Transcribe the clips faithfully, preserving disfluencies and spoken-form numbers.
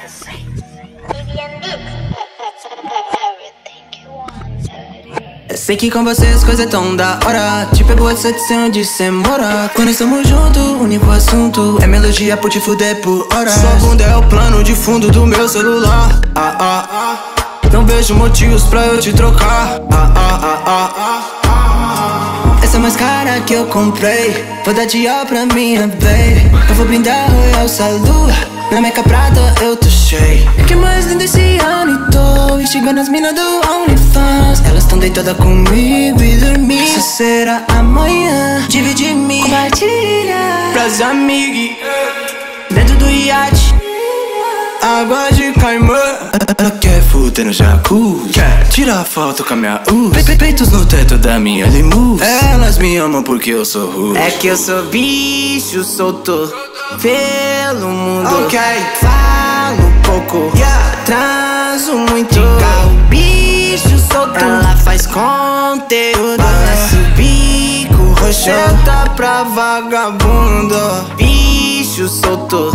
Eu sei que com você as coisas tão da hora. Te pego a satisfação onde cê mora. Quando estamos juntos, o único assunto é melodia por te fuder por hora. Sua bunda é o plano de fundo do meu celular. Ah, ah, ah. Não vejo motivos pra eu te trocar. Ah, ah, ah, ah, ah. Essa é mais cara que eu comprei. Vou dar dia pra minha baby. Eu vou brindar Royal Salu. Na Meca Prata eu tô cheio. Que mais lindo esse ano e tô instigando as minas do OnlyFans. Elas tão deitadas comigo e dormir. Só será amanhã. Divide me, compartilha pras amigas dentro do iate. Água de caimã. Ela quer fuder no jacuzzi, quer tirar foto com a minha U. Pe Peitos no teto da minha limusine. Elas me amam porque eu sou rude. É que eu sou bicho solto pelo mundo. Ok, falo pouco, yeah. Transo muito, carro, bicho solto. Ela faz conteúdo, balança o bico roxo. Senta pra vagabundo, bicho solto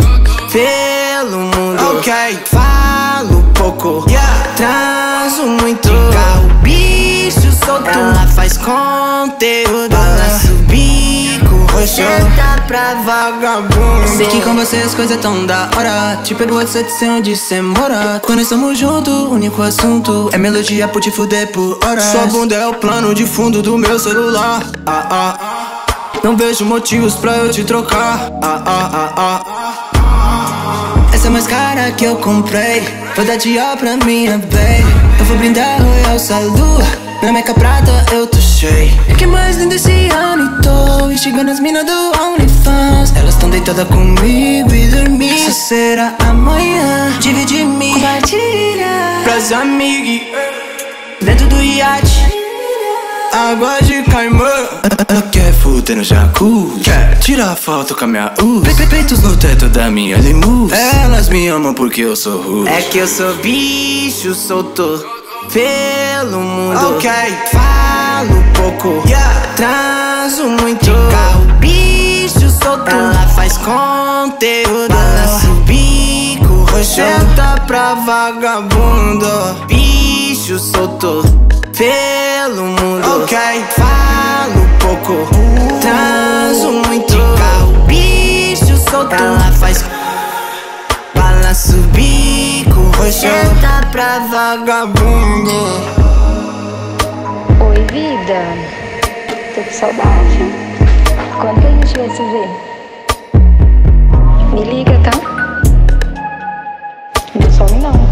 pelo mundo. Ok, falo pouco, yeah. Transo muito, carro, bicho solto. Ela faz conteúdo, balança o bico roxo. Senta pra vagabundo. Sei que com você as coisas tão da hora. Te pego a satisfação onde cê mora. Quando estamos juntos, o único assunto é melodia por te fuder por hora. Sua bunda é o plano de fundo do meu celular. Ah, ah, ah. Não vejo motivos pra eu te trocar. Ah, ah, ah, ah. Essa é mais cara que eu comprei. Vou dar dia pra minha baby. Eu vou brindar Royal Salu. Na Meca Prata eu tô cheio. Que mais lindo esse ano e tô instigando as minas do OnlyFans. Elas tão deitadas comigo e dormir. Só será amanhã. Divide me, compartilha pras amigas dentro do iate. Água de caimã. Ela quer fuder no jacuzzi, quer tirar foto com a minha U. Pe Peitos no teto da minha limusine. Elas me amam porque eu sou rude. É que eu sou bicho solto pelo mundo. Ok, falo pouco, yeah. Transo muito, carro, bicho solto. Ela faz conteúdo, balança o bico roxo. Senta pra vagabundo, bicho solto pelo mundo. Ok, falo pouco, transo muito, carro, bicho solto. Ela faz balança o bico roxo. Senta pra vagabundo. Oi, vida. Tô com saudade. Quando que a gente vai se ver? Me liga, tá? Não some não.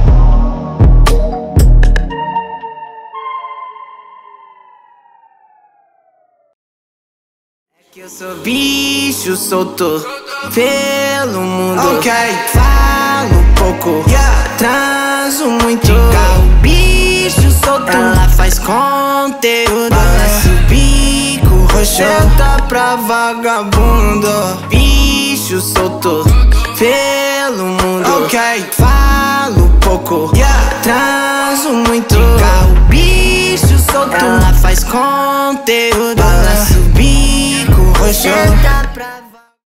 Que eu sou bicho solto pelo mundo. Ok, falo pouco, yeah. Transo muito, carro, bicho solto. Ela faz conteúdo, balança o bico roxo. Senta pra vagabundo, bicho solto pelo mundo. Ok, falo pouco, yeah. Transo muito, carro, bicho solto. Ela faz conteúdo, balança o bico roxo. Senta